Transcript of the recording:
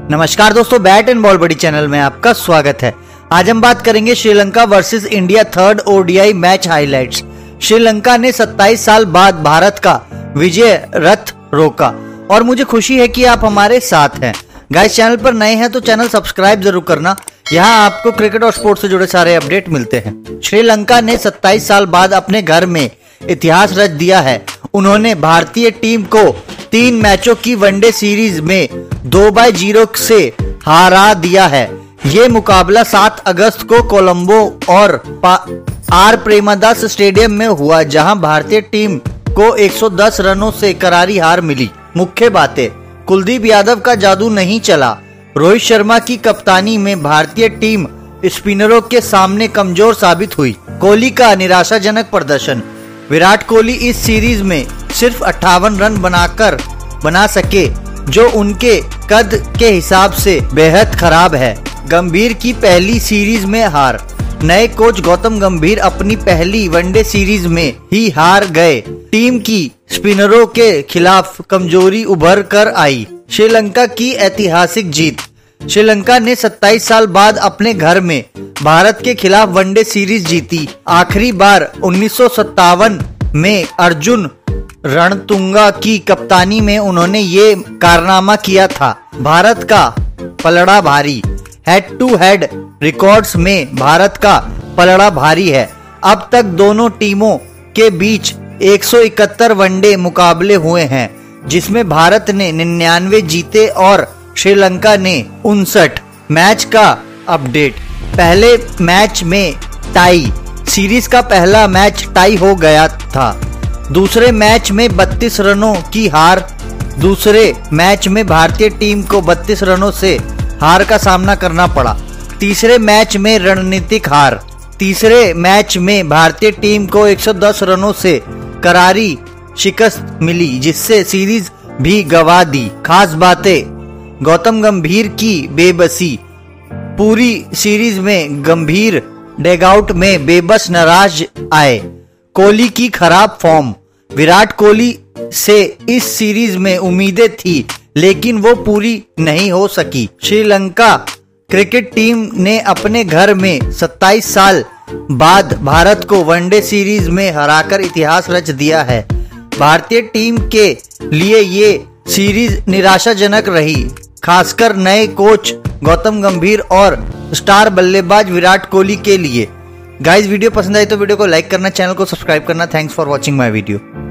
नमस्कार दोस्तों, bat and ball बड़ी चैनल में आपका स्वागत है। आज हम बात करेंगे Sri Lanka versus India third ODI match highlights. Sri Lanka ने 27 साल बाद भारत का विजय रथ रोका और मुझे खुशी है कि आप हमारे साथ हैं। गाइस, चैनल पर नए हैं तो चैनल सब्सक्राइब जरूर करना। यहाँ आपको क्रिकेट और स्पोर्ट्स से जुड़े सारे अपडेट मिलते हैं। श्रीलंका ने 27 साल बाद अपने घर में इतिहास रच दिया है। उन्होंने भारतीय टीम को 3 मैचों की वनडे सीरीज में 2-0 से हरा दिया है। ये मुकाबला 7 अगस्त को कोलंबो और आर प्रेमदास स्टेडियम में हुआ, जहां भारतीय टीम को 110 रनों से करारी हार मिली। मुख्य बातें: कुलदीप यादव का जादू नहीं चला। रोहित शर्मा की कप्तानी में भारतीय टीम स्पिनरों के सामने कमजोर साबित हुई। कोहली का निराशाजनक प्रदर्शन। विराट कोहली इस सीरीज में सिर्फ 58 रन बना सके, जो उनके कद के हिसाब से बेहद खराब है। गंभीर की पहली सीरीज में हार। नए कोच गौतम गंभीर अपनी पहली वनडे सीरीज में ही हार गए। टीम की स्पिनरों के खिलाफ कमजोरी उभर कर आई। श्रीलंका की ऐतिहासिक जीत। श्रीलंका ने 27 साल बाद अपने घर में भारत के खिलाफ वनडे सीरीज जीती। आखिरी बार 1957 में अर्जुन रणतुंगा की कप्तानी में उन्होंने ये कारनामा किया था। भारत का पलड़ा भारी। हेड टू हेड रिकॉर्ड्स में भारत का पलड़ा भारी है। अब तक दोनों टीमों के बीच 171 वनडे मुकाबले हुए हैं, जिसमें भारत ने 99 जीते और श्रीलंका ने 59। मैच का अपडेट। पहले मैच में टाई। सीरीज का पहला मैच टाई हो गया था। दूसरे मैच में 32 रनों की हार। दूसरे मैच में भारतीय टीम को 32 रनों से हार का सामना करना पड़ा। तीसरे मैच में रणनीतिक हार। तीसरे मैच में भारतीय टीम को 110 रनों से करारी शिकस्त मिली, जिससे सीरीज भी गंवा दी। खास बातें: गौतम गंभीर की बेबसी। पूरी सीरीज में गंभीर डगआउट में बेबस नाराज आए। कोहली की खराब फॉर्म। विराट कोहली से इस सीरीज में उम्मीदें थी, लेकिन वो पूरी नहीं हो सकी। श्रीलंका क्रिकेट टीम ने अपने घर में 27 साल बाद भारत को वनडे सीरीज में हराकर इतिहास रच दिया है। भारतीय टीम के लिए ये सीरीज निराशाजनक रही, खासकर नए कोच गौतम गंभीर और स्टार बल्लेबाज विराट कोहली के लिए। गाइस, वीडियो पसंद आई तो वीडियो को लाइक करना, चैनल को सब्सक्राइब करना। Thanks for watching my video.